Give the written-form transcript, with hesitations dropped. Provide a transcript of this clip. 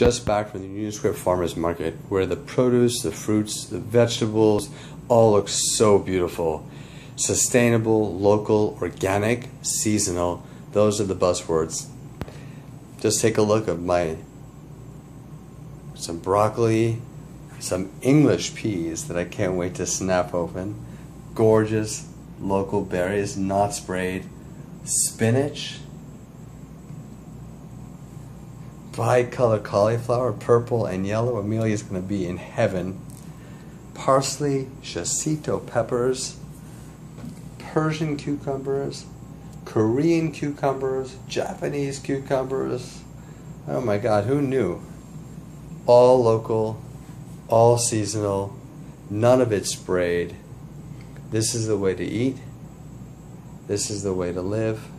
just back from the Union Square Farmers Market, where the produce, the fruits, the vegetables all look so beautiful. Sustainable, local, organic, seasonal, those are the buzzwords. Just take a look at some broccoli, some English peas that I can't wait to snap open, gorgeous local berries, not sprayed, spinach, bi-color cauliflower, purple and yellow. Amelia's going to be in heaven. Parsley, shosito peppers, Persian cucumbers, Korean cucumbers, Japanese cucumbers. Oh my God, who knew? All local, all seasonal, none of it sprayed. This is the way to eat. This is the way to live.